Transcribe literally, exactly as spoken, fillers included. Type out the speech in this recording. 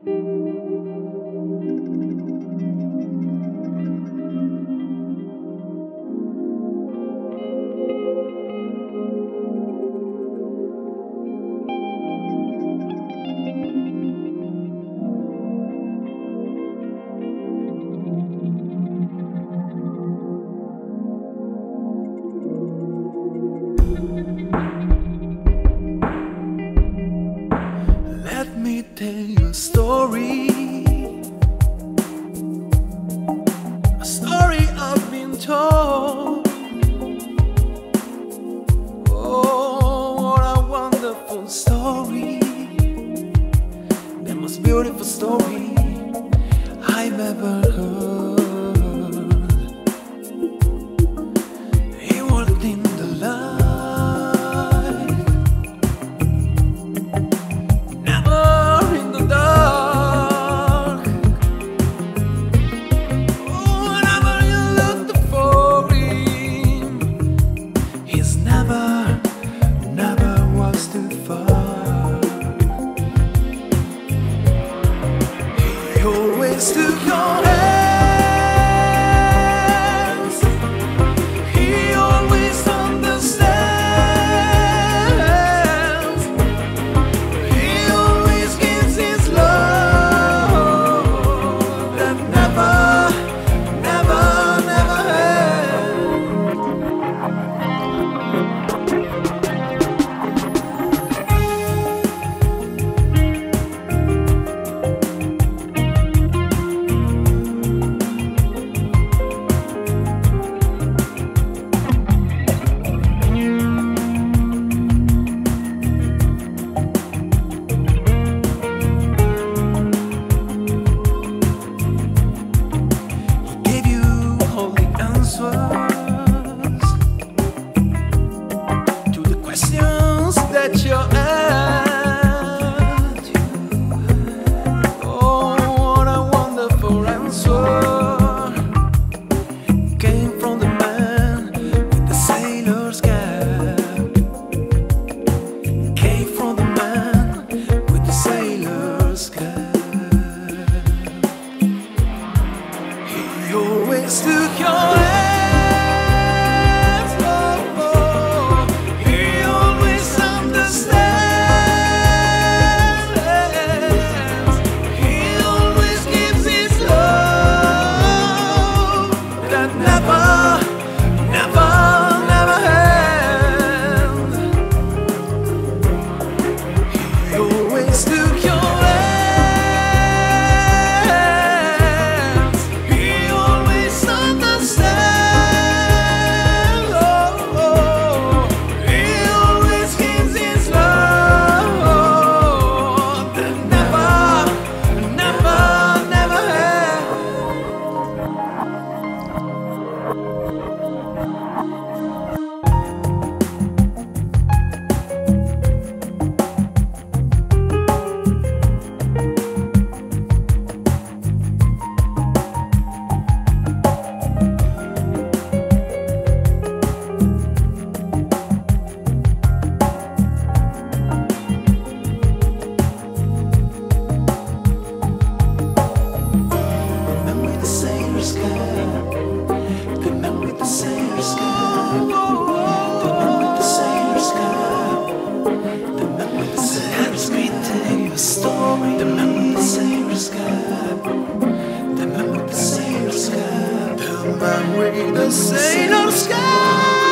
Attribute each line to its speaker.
Speaker 1: Let me tell you a story, a story I've been told. Oh, what a wonderful story, the most beautiful story I've ever heard. He walked in the light, always took your hands. He always understands. He always gives his love that never, never, never to the questions that you're at. Oh, what a wonderful answer came from the man with the sailor's cap. Came from the man with the sailor's cap. He always took your hand. Story, the man with the sailor's cap, the man with the sailor's cap, the man with the sailor's cap.